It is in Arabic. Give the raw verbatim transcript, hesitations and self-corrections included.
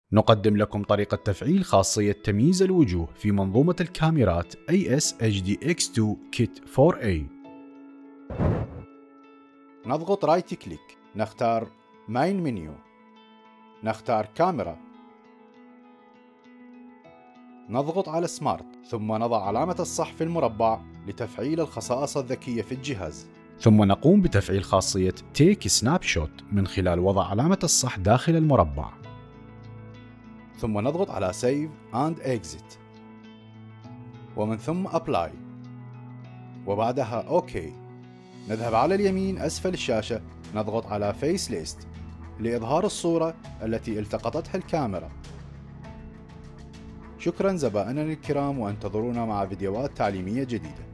نقدم لكم طريقة تفعيل خاصية تمييز الوجوه في منظومة الكاميرات إيه إس إتش دي إكس تو كيت فور إيه. نضغط رايت كليك، نختار ماين منيو، نختار كاميرا، نضغط على سمارت، ثم نضع علامة الصح في المربع لتفعيل الخصائص الذكية في الجهاز، ثم نقوم بتفعيل خاصية تيك سناب شوت من خلال وضع علامة الصح داخل المربع، ثم نضغط على Save and Exit، ومن ثم Apply، وبعدها OK. نذهب على اليمين أسفل الشاشة، نضغط على Face List لإظهار الصورة التي التقطتها الكاميرا. شكرا زبائننا الكرام، وانتظرونا مع فيديوهات تعليمية جديدة.